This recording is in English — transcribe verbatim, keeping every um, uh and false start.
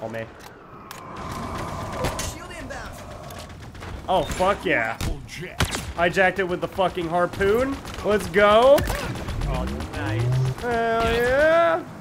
grapple me. Oh, fuck yeah. Hijacked it with the fucking harpoon. Let's go. Oh, nice. Hell yeah.